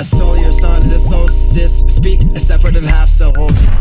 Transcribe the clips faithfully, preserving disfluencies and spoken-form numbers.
stole your son and the solstice. Speak a separate and half still hold you.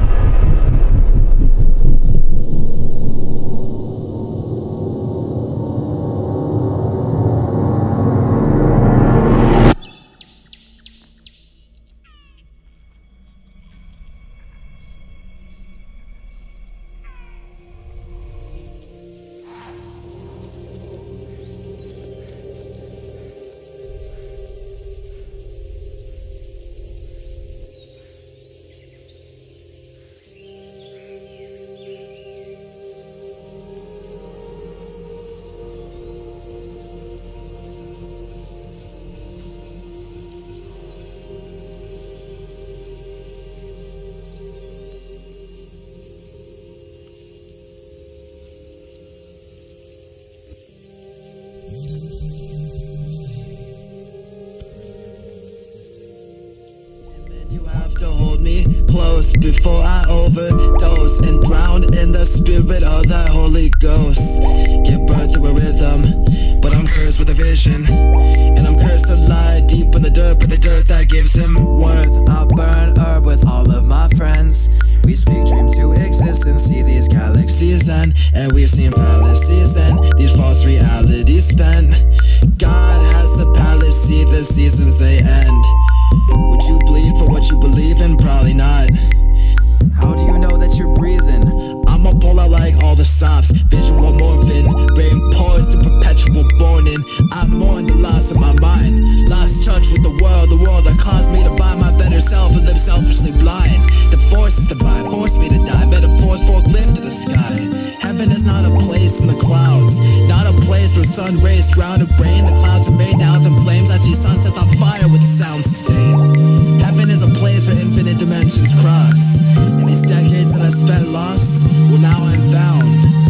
You have to hold me close before I overdose and drown in the spirit of the Holy Ghost. Give birth to a rhythm, but I'm cursed with a vision, and I'm cursed to lie deep in the dirt, but the dirt that gives him worth. I'll burn earth with all of my friends. We speak dream to existence, see these galaxies end, and we've seen palaces and these false realities spent. God has the palace, see the seasons they end. Would you bleed for what you believe in? Probably not. How do you know that you're breathing? I'ma pull out like all the stops. Visual morphine, rain pours to perpetual mourning. I mourn the loss of my mind, lost touch with the world, the world that caused me to buy my better self and live selfishly blind. The force is divine, force me to die, metaphors forklift to the sky. Heaven is not a place in the clouds, not a place where sun rays drown in rain. The clouds are made down in flames. I see sunsets on fire with sounds insane. Heaven is a place where infinite dimensions cross, and these decades that I spent lost, well now I'm found.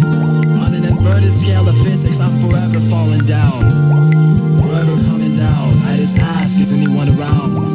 On an inverted scale of physics, I'm forever falling down, forever coming down. I just ask, is anyone around?